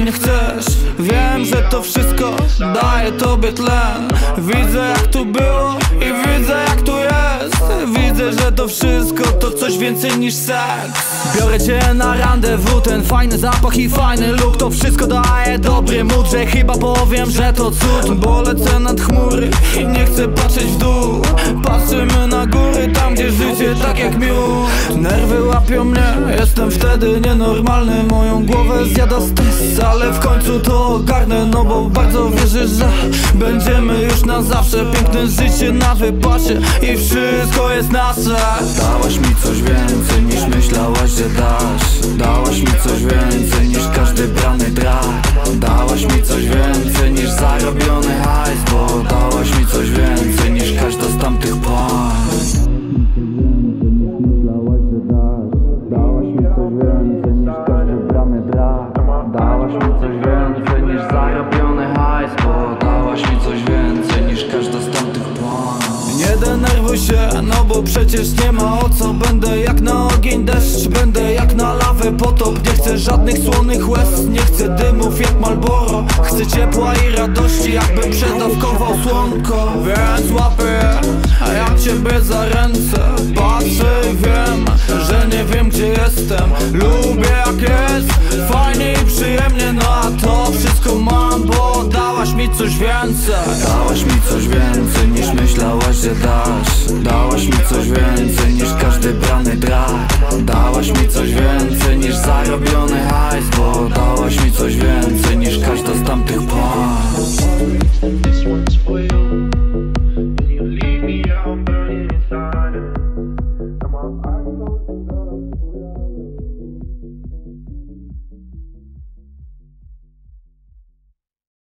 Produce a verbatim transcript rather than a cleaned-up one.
mnie chcesz. Wiem, że to wszystko daje tobie tlen. Widzę jak tu było i widzę jak tu jest. Widzę, że to wszystko to coś więcej niż seks. Biorę cię na randewu, ten fajny zapach i fajny look. To wszystko daje dobry mood, że chyba powiem, że to cud. Bo lecę nad chmury i nie chcę patrzeć w dół. Patrzymy na góry, tam gdzie życie tak jak miód. Nerwy łapią mnie, jestem wtedy nienormalny. Moją głowę zjada stres, ale w końcu to ogarnę. No bo bardzo wierzę, że będziemy już na zawsze. Piękne życie na wypasie i wszystko jest nasze. Dałaś mi coś więcej niż myślałaś, że dasz. Dałaś mi coś więcej niż każdy brany drak. Dałaś mi coś więcej niż zarobiony hajs. Bo dałaś mi coś więcej niż każda z tamtych pań. Dałaś mi coś więcej niż każdy brany drak. Dałaś mi coś więcej niż zarobiony hajs. Bo dałaś mi coś więcej niż każda z tamtych pań. Nie denerwuj się, no bo przecież nie ma o co. Będę jak na ogień deszcz, będę jak na lawę potop. Nie chcę żadnych słonych łez, nie chcę dymów jak Marlboro. Chcę ciepła i radości, jakbym przedawkował słonko. Więc łapię, a ja ciebie za ręce. Patrzę i wiem, że nie wiem gdzie jestem. Lubię jak jest, fajnie i przyjemnie. No a to wszystko mam, bo dałaś mi coś więcej. Dałaś mi coś więcej niż myślałaś, że dasz. Dałaś mi coś więcej niż każdy brany drak. Dałaś mi coś więcej niż zarobiony hajs. Bo dałaś mi coś więcej niż każda z tamtych